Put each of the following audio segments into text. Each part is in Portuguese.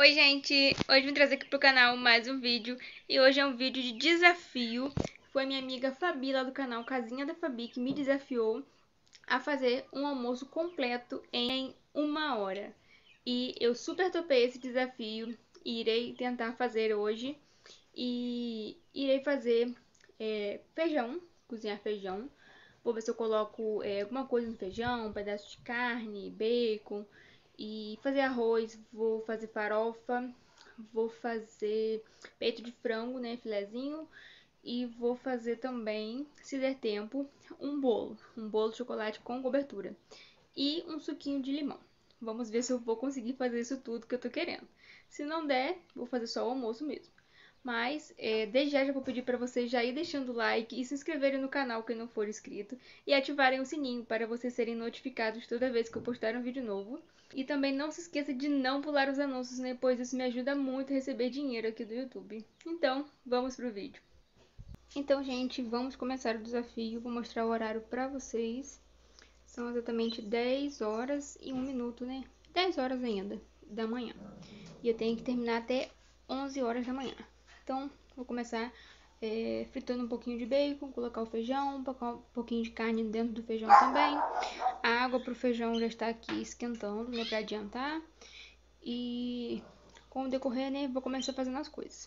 Oi gente, hoje vim trazer aqui pro canal mais um vídeo. E hoje é um vídeo de desafio. Foi minha amiga Fabi lá do canal Casinha da Fabi que me desafiou a fazer um almoço completo em 1 hora. E eu super topei esse desafio e irei tentar fazer hoje. E irei fazer feijão, cozinhar feijão. Vou ver se eu coloco alguma coisa no feijão, um pedaço de carne, bacon. E fazer arroz, vou fazer farofa, vou fazer peito de frango, né, filezinho. E vou fazer também, se der tempo, um bolo de chocolate com cobertura. E um suquinho de limão. Vamos ver se eu vou conseguir fazer isso tudo que eu tô querendo. Se não der, vou fazer só o almoço mesmo. Mas, desde já vou pedir para vocês já ir deixando o like e se inscreverem no canal quem não for inscrito. E ativarem o sininho para vocês serem notificados toda vez que eu postar um vídeo novo. E também não se esqueça de não pular os anúncios, né? Pois isso me ajuda muito a receber dinheiro aqui do YouTube. Então, vamos pro vídeo. Então, gente, vamos começar o desafio. Vou mostrar o horário para vocês. São exatamente 10 horas e 1 minuto, né? 10 horas ainda da manhã. E eu tenho que terminar até 11 horas da manhã. Então, vou começar fritando um pouquinho de bacon, colocar o feijão, colocar um pouquinho de carne dentro do feijão também. A água pro feijão já está aqui esquentando, né, pra adiantar. E com o decorrer, né, vou começar fazendo as coisas.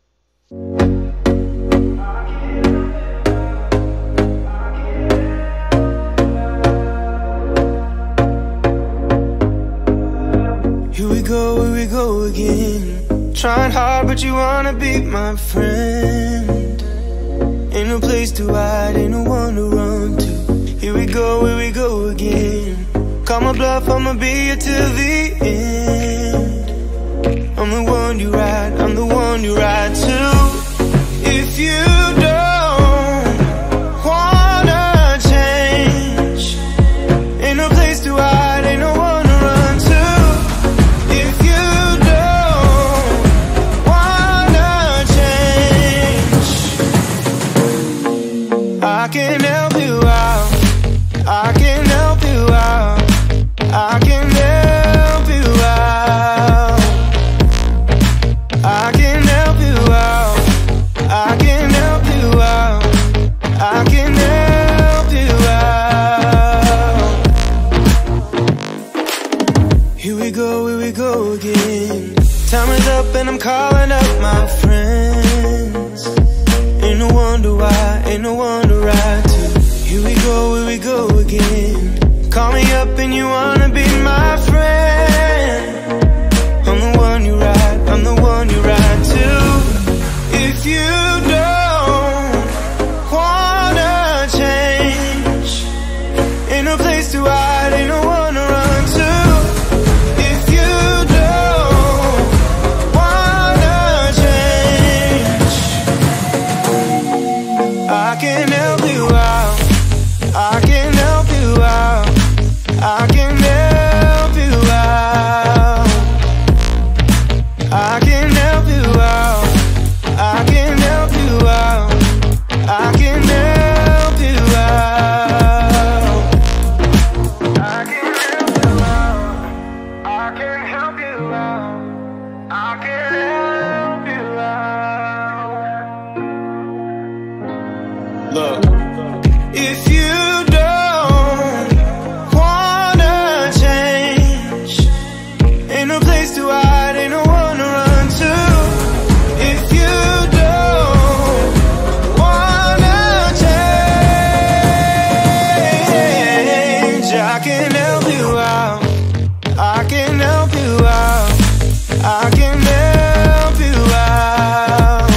Here we go again. Trying hard, but you wanna be my friend. Ain't no place to hide, ain't no one to run to. Here we go again. Call my bluff, I'ma be here till the end. I'm the one you ride, I'm the one you ride to. If you don't wanna change, ain't no place to hide, ain't no one to run to. If you don't wanna change, I can help you out, I can help you out, I can help you out, I can help you out, I can help you out, I can help you out. Here we go again. Time is up and I'm calling up my friends. Ain't no wonder why, ain't no one to ride to. Here we go again. Call me up and you wanna be my friend. I'm the one you ride, I'm the one you ride to. If you don't wanna change, ain't no place to hide, ain't no one to run to. If you don't wanna change, I can help you out, I can help you out, I can help you out, I can help you out, I can help you out, I can help you out, I can help you out, I can help you out, I can help you out. Look, if you don't wanna change, ain't no place to hide, ain't no one to run to. If you don't wanna change, I can help you out, I can help you out, I can help you out,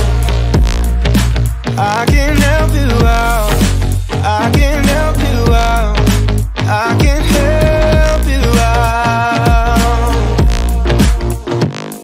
I can help you out, I can help you out, I can help you out.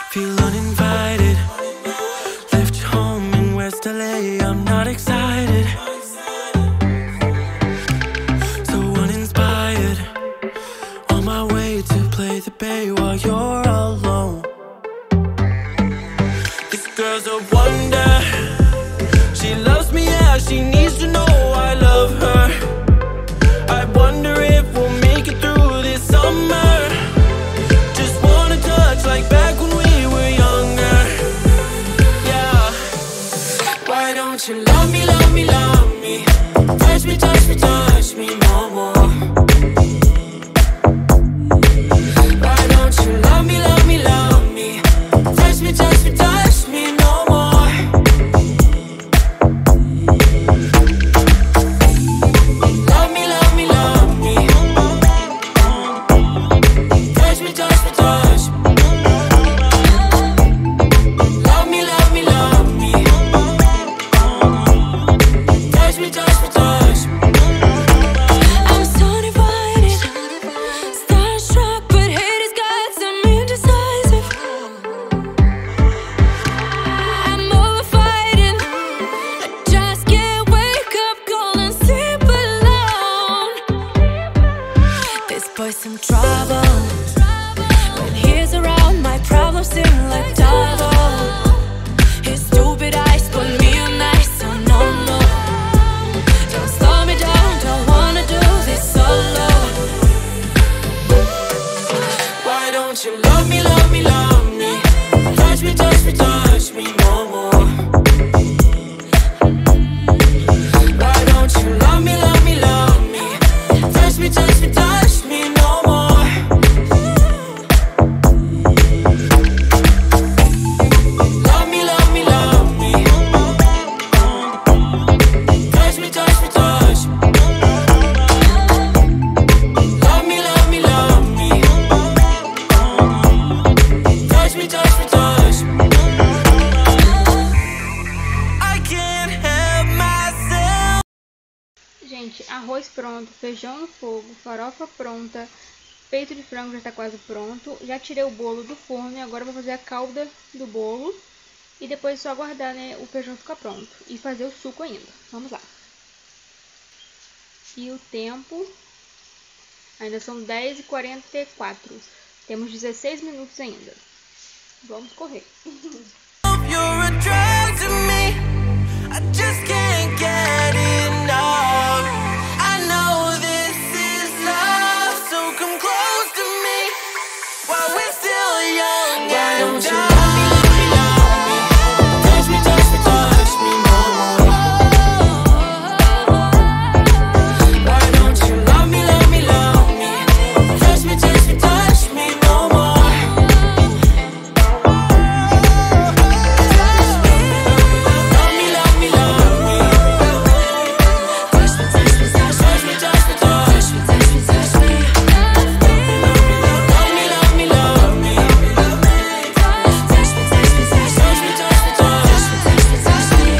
Feel uninvited. Left home in West LA, I'm not excited. So uninspired. On my way to play the bay while you're alone. This girl's a wonder. She loves me, yeah, she needs to know I love her. I wonder if we'll make it through this summer. Just wanna touch like back when we were younger. Yeah. Why don't you love me, love me, love me? Touch me, touch me, touch me no more. Why don't you love me, love me, love me? Touch me, touch me, touch me no more. Love me, love me, love me. Touch me, touch me, touch me. Love me, love me, love me. Touch me, touch me, touch me. I'm so divided, starstruck, but haters got some indecisive. I'm over fighting, I just can't wake up cold and sleep alone. This boy's some trouble. When he's around, my problems seem like double. His stupid eyes put me on ice, so no, no. Don't slow me down, don't wanna do this solo. Why don't you love me, love me, love me? Touch me, touch me, touch me no more. Why don't you love me, love me, love me? Touch me, touch me, touch me no more. Love me, love me, love me. Touch me, touch me, touch me. Love me, love me, love me. Touch me, touch me, touch me. I can't help myself. Gente, arroz pronto, feijão no fogo, farofa pronta, peito de frango já tá quase pronto. Já tirei o bolo do forno e agora eu vou fazer a calda do bolo. E depois é só aguardar, né, o feijão ficar pronto. E fazer o suco ainda. Vamos lá. E o tempo... ainda são 10h44. Temos 16 minutos ainda. Vamos correr. You're a drug to me. I just can't get enough. I know this is love, so come close to me while we're still young. Why don't you love me, love me, love me? Touch me, touch me, touch me no more. Why don't you love me, love me, love me? Touch me, touch me, touch me no more. Love me, love me, love me. Touch me, touch me, touch me. Touch me, touch me, touch me. Touch me, touch me, touch me. Love me, love me, love me. Touch me, touch me, touch me. Touch me, touch me, touch me. Touch me, touch me, touch me.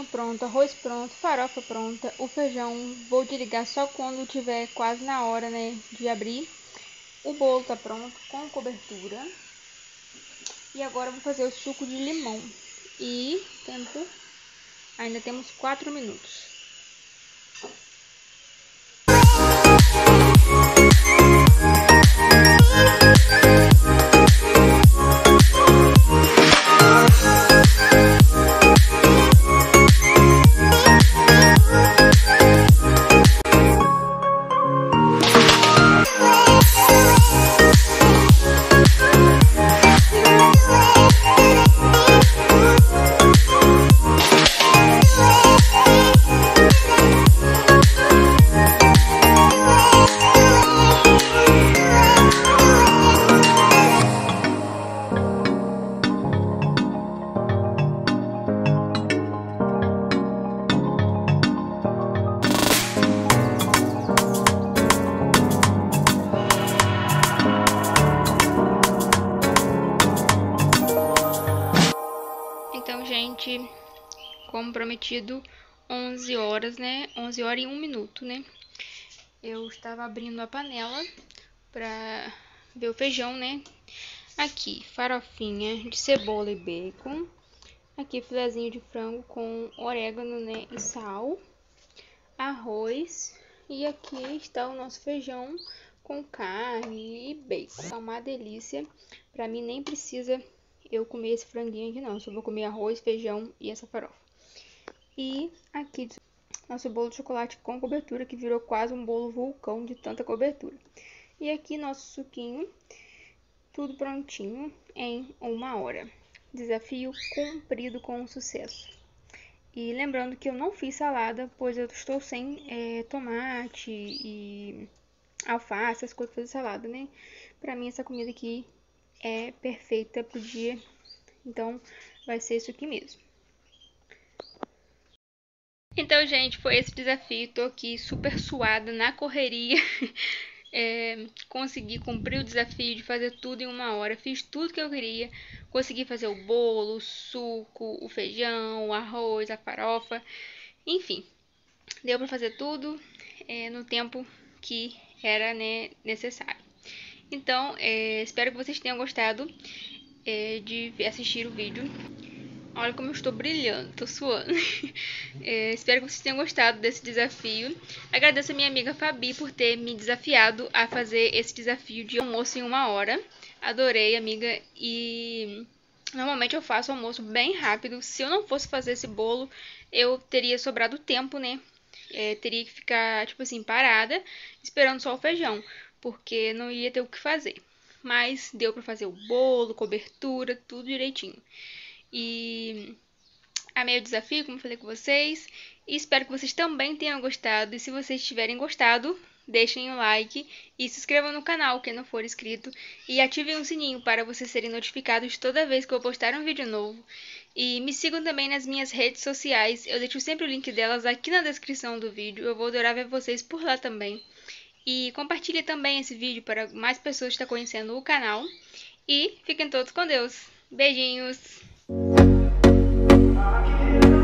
franguinho pronto, arroz pronto, farofa pronta, o feijão vou desligar só quando tiver quase na hora, né, de abrir. O bolo tá pronto com cobertura. E agora eu vou fazer o suco de limão. E tempo, ainda temos 4 minutos. Então, gente, como prometido, 11 horas, né? 11 horas e 1 minuto, né? Eu estava abrindo a panela pra ver o feijão, né? Aqui, farofinha de cebola e bacon. Aqui, filezinho de frango com orégano, né? E sal. Arroz. E aqui está o nosso feijão com carne e bacon. Tá uma delícia. Pra mim, nem precisa eu comer esse franguinho aqui não, só vou comer arroz, feijão e essa farofa. E aqui nosso bolo de chocolate com cobertura, que virou quase um bolo vulcão de tanta cobertura. E aqui nosso suquinho, tudo prontinho em 1 hora. Desafio cumprido com sucesso. E lembrando que eu não fiz salada, pois eu estou sem tomate e alface, as coisas pra fazer salada, né? Pra mim essa comida aqui é perfeita pro dia, então vai ser isso aqui mesmo. Então, gente, foi esse desafio. Tô aqui super suada na correria. Consegui cumprir o desafio de fazer tudo em 1 hora. Fiz tudo que eu queria. Consegui fazer o bolo, o suco, o feijão, o arroz, a farofa. Enfim, deu pra fazer tudo no tempo que era, né, necessário. Então, espero que vocês tenham gostado de assistir o vídeo. Olha como eu estou brilhando, tô suando. Espero que vocês tenham gostado desse desafio. Agradeço a minha amiga Fabi por ter me desafiado a fazer esse desafio de almoço em 1 hora. Adorei, amiga. E normalmente eu faço almoço bem rápido. Se eu não fosse fazer esse bolo, eu teria sobrado tempo, né? Teria que ficar, tipo assim, parada, esperando só o feijão, porque não ia ter o que fazer. Mas deu pra fazer o bolo, cobertura, tudo direitinho. E amei o desafio, como eu falei com vocês. E espero que vocês também tenham gostado. E se vocês tiverem gostado, deixem o like e se inscrevam no canal, quem não for inscrito. E ativem o sininho para vocês serem notificados toda vez que eu postar um vídeo novo. E me sigam também nas minhas redes sociais. Eu deixo sempre o link delas aqui na descrição do vídeo. Eu vou adorar ver vocês por lá também. E compartilhe também esse vídeo para mais pessoas estar conhecendo o canal. E fiquem todos com Deus. Beijinhos!